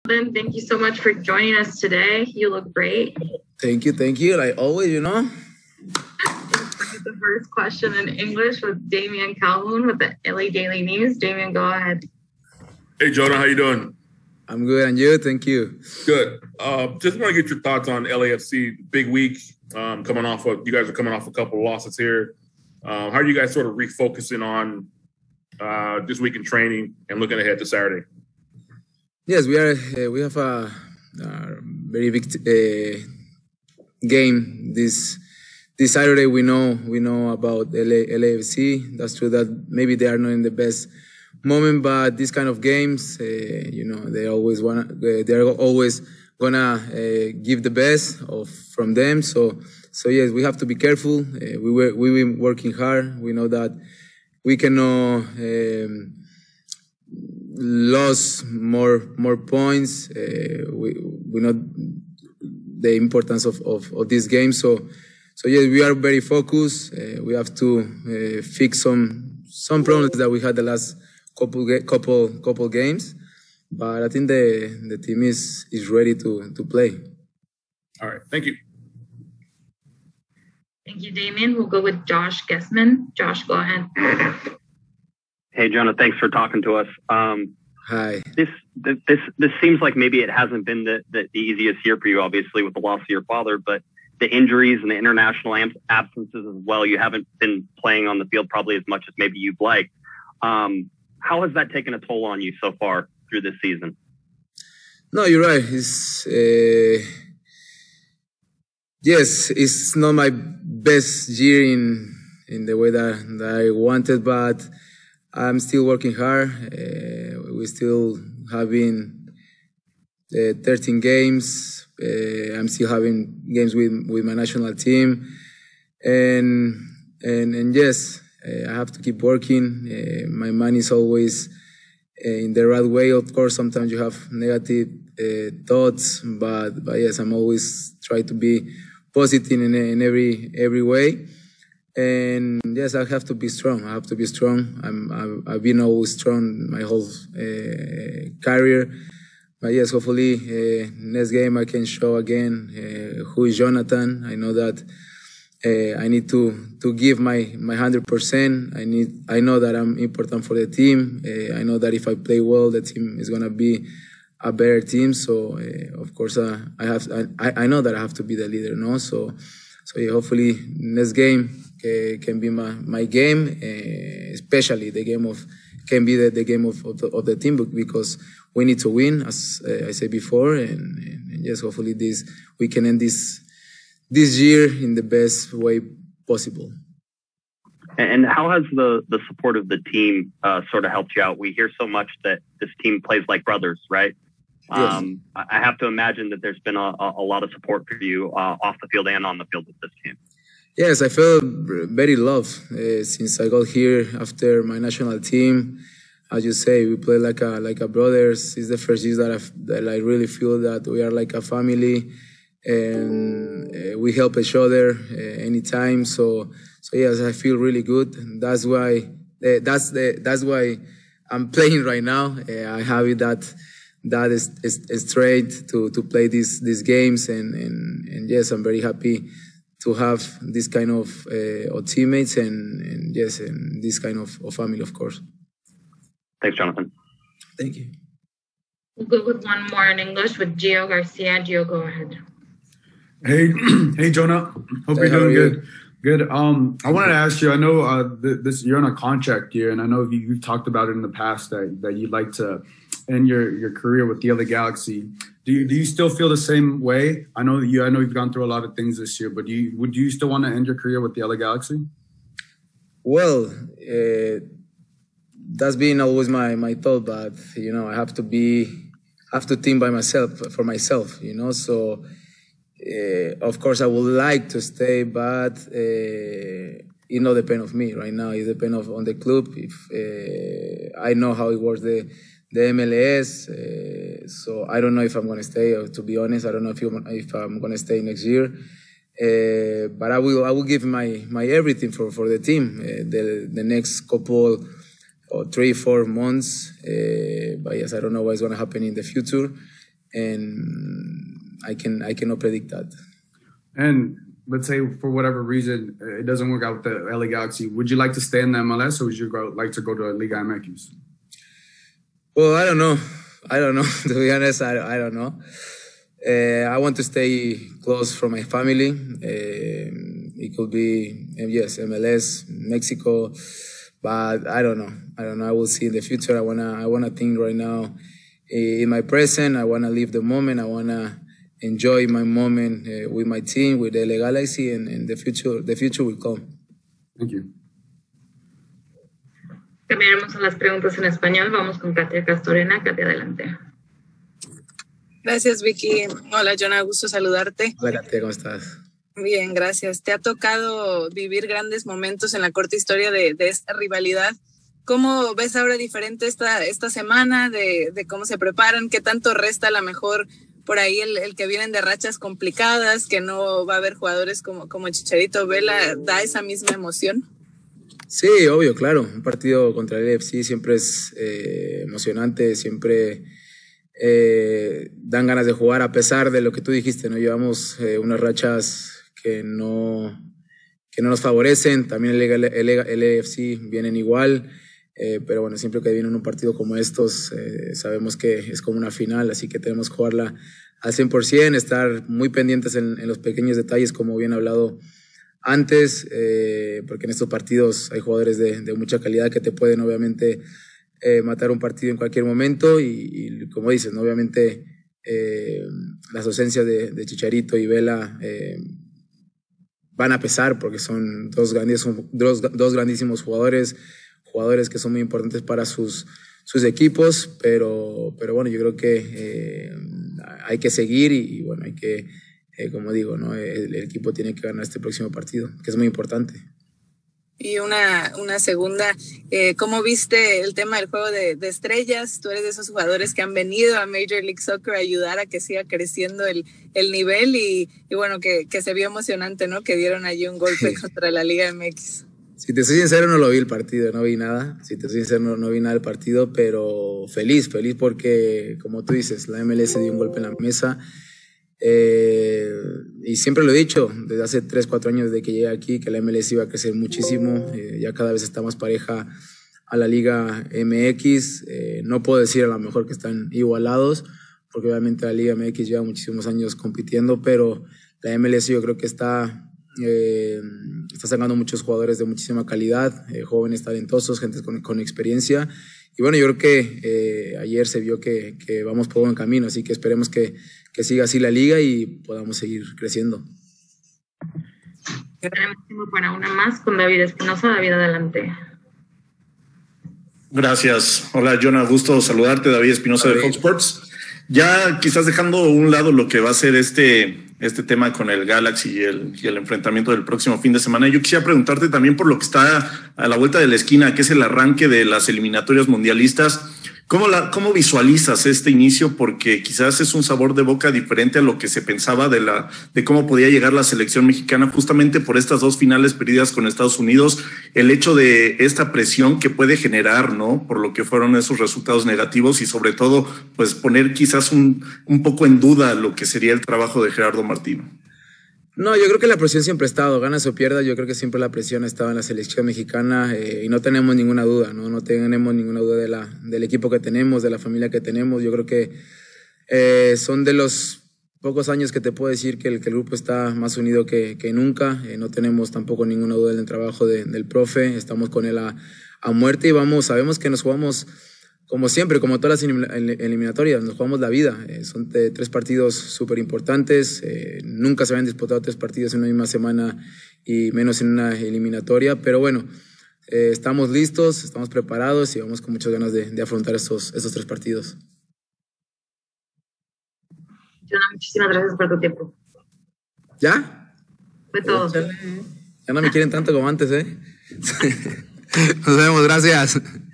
Jonathan, thank you so much for joining us today. You look great. Thank you. Like always, The first question in English with Damian Calhoun with the LA Daily News. Damian, go ahead. Hey, Jonah, how you doing? I'm good, and you? Thank you. Good. Just want to get your thoughts on LAFC. Big week, you guys are coming off a couple of losses here. How are you guys sort of refocusing on this week in training and looking ahead to Saturday? Yes, we are. We have a very big game this Saturday. We know about LAFC. That's true that maybe they are not in the best moment, but these kind of games, they're always gonna give the best from them. So yes, we have to be careful. We've been working hard. We know that we cannot lose more points. We know the importance of this game. So yes, we are very focused. We have to fix some problems that we had the last couple games, but I think the team is ready to play. All right, thank you. Thank you, Damian. We'll go with Josh Gessman. Josh, go ahead. Hey, Jonah, thanks for talking to us. Hi. This seems like maybe it hasn't been the easiest year for you, obviously, with the loss of your father, but the injuries and the international absences as well. You haven't been playing on the field probably as much as maybe you'd like. How has that taken a toll on you so far through this season? No, you're right. It's not my best year in the way that I wanted, but I'm still working hard. We still having 13 games. I'm still having games with my national team, and yes, I have to keep working. My mind is always in the right way. Of course, sometimes you have negative thoughts, but yes, I'm always try to be positive in every way. And yes, I have to be strong. I've been always strong my whole career. But yes, hopefully next game I can show again who is Jonathan. I know that I need to give my 100%. I know that I'm important for the team. I know that if I play well, the team is gonna be a better team. So of course I know that I have to be the leader, no? So yeah, hopefully next game can be my game, especially the game can be the game of the team, because we need to win, as I said before, and yes, hopefully we can end this year in the best way possible. And how has the support of the team sort of helped you out? We hear so much that this team plays like brothers, right? Yes. I have to imagine that there's been a lot of support for you off the field and on the field with this team. Yes, I feel very loved since I got here after my national team. As you say, we play like a brothers. It's the first year that I really feel that we are like a family, and we help each other anytime. So yes, I feel really good. That's why I'm playing right now. I have it that is straight to play these games, and yes, I'm very happy to have this kind of teammates and yes, and this kind of family, of course. Thanks, Jonathan. Thank you. We'll go with one more in English with Gio Garcia. Gio, go ahead. Hey, Jonah. Hope you're doing good. Good. I wanted to ask you. I know you're on a contract year, and I know you've talked about it in the past that you'd like to end your career with the LA Galaxy. Do you still feel the same way? I know you've gone through a lot of things this year, but would you still want to end your career with the LA Galaxy? Well, that's been always my thought, but I have to think for myself. So. Of course, I would like to stay, but it not depend on me right now. It depends on the club. If I know how it works, the MLS, so I don't know if I'm going to stay. Or to be honest, I don't know if I'm going to stay next year. But I will give my everything for the team the next couple or 3-4 months. But yes, I don't know what's going to happen in the future. and I cannot predict that. And let's say for whatever reason it doesn't work out with the LA Galaxy, would you like to stay in the MLS, or would you like to go to Liga MX? Well, I don't know. To be honest, I don't know. I want to stay close from my family. It could be, yes, MLS, Mexico, but I don't know. I will see in the future. I wanna think right now in my present. I wanna live the moment. I wanna enjoy my moment with my team, with the LA Galaxy, and the future will come. Thank you. Cambiaremos a las preguntas en español. Vamos con Katia Castorena. Katia, adelante. Gracias, Vicky. Hola, Jonah, gusto saludarte. Hola, Katia, ¿cómo estás? Bien, gracias. Te ha tocado vivir grandes momentos en la corta historia de esta rivalidad. ¿Cómo ves ahora diferente esta semana de cómo se preparan? ¿Qué tanto resta a lo mejor por ahí el que vienen de rachas complicadas, que no va a haber jugadores como Chicharito Vela? ¿Da esa misma emoción? Sí, obvio, claro. Un partido contra el LAFC siempre es emocionante, siempre dan ganas de jugar, a pesar de lo que tú dijiste, ¿no? Llevamos unas rachas que no nos favorecen. También el LAFC vienen igual, pero bueno, siempre que viene un partido como estos, sabemos que es como una final, así que tenemos que jugarla al 100%, estar muy pendientes en los pequeños detalles, como bien hablado antes, porque en estos partidos hay jugadores de mucha calidad que te pueden obviamente matar un partido en cualquier momento y como dices, ¿no? Obviamente las ausencias de Chicharito y Vela van a pesar, porque son dos grandísimos jugadores que son muy importantes para sus equipos, pero bueno, yo creo que hay que seguir y bueno, hay que como digo, ¿no? El equipo tiene que ganar este próximo partido, que es muy importante. Y una segunda, ¿cómo viste el tema del juego de estrellas? Tú eres de esos jugadores que han venido a Major League Soccer a ayudar a que siga creciendo el nivel y bueno, que se vio emocionante, ¿no? Que dieron allí un golpe contra la Liga MX. Si te soy sincero, no lo vi el partido, no vi nada. Si te soy sincero, no vi nada del partido, pero feliz porque, como tú dices, la MLS dio un golpe en la mesa. Y siempre lo he dicho desde hace 3-4 años de que llegué aquí, que la MLS iba a crecer muchísimo, ya cada vez está más pareja a la Liga MX. No puedo decir a lo mejor que están igualados, porque obviamente la Liga MX lleva muchísimos años compitiendo, pero la MLS yo creo que está sacando muchos jugadores de muchísima calidad, jóvenes talentosos, gente con experiencia. Y bueno, yo creo que ayer se vio que vamos por buen camino, así que esperemos que siga así la liga y podamos seguir creciendo. Tenemos tiempo para una más con David Espinosa. David, adelante. Gracias. Hola, Jonah, gusto saludarte. David Espinosa de Fox Sports. Ya quizás dejando a un lado lo que va a ser este tema con el Galaxy y el enfrentamiento del próximo fin de semana, yo quisiera preguntarte también por lo que está a la vuelta de la esquina, que es el arranque de las eliminatorias mundialistas. ¿Cómo visualizas este inicio? Porque quizás es un sabor de boca diferente a lo que se pensaba de cómo podía llegar la selección mexicana justamente por estas dos finales perdidas con Estados Unidos, el hecho de esta presión que puede generar, ¿no? Por lo que fueron esos resultados negativos y sobre todo, pues poner quizás un poco en duda lo que sería el trabajo de Gerardo Martino. No, yo creo que la presión siempre ha estado, ganas o pierdas, yo creo que siempre la presión ha estado en la selección mexicana y no tenemos ninguna duda, no tenemos ninguna duda del equipo que tenemos, de la familia que tenemos. Yo creo que son de los pocos años que te puedo decir que el grupo está más unido que nunca. No tenemos tampoco ninguna duda del trabajo del profe, estamos con él a muerte y sabemos que nos jugamos como siempre, como todas las eliminatorias, nos jugamos la vida. Son 3 partidos súper importantes. Nunca se habían disputado 3 partidos en una misma semana y menos en una eliminatoria. Pero bueno, estamos listos, estamos preparados y vamos con muchas ganas de afrontar estos 3 partidos. Jonah, muchísimas gracias por tu tiempo. ¿Ya? Fue todo. Ya no me quieren tanto como antes, ¿eh? Nos vemos, gracias.